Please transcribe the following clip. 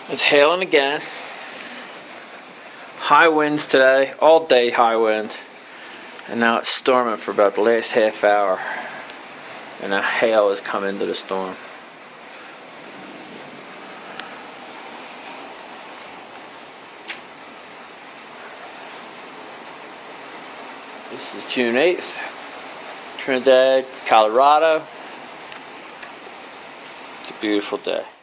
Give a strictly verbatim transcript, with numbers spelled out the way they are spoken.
It's hailing again. High winds today, all day high winds. And now it's storming for about the last half hour. And a hail has come into the storm. This is June eighth, Trinidad, Colorado. It's a beautiful day.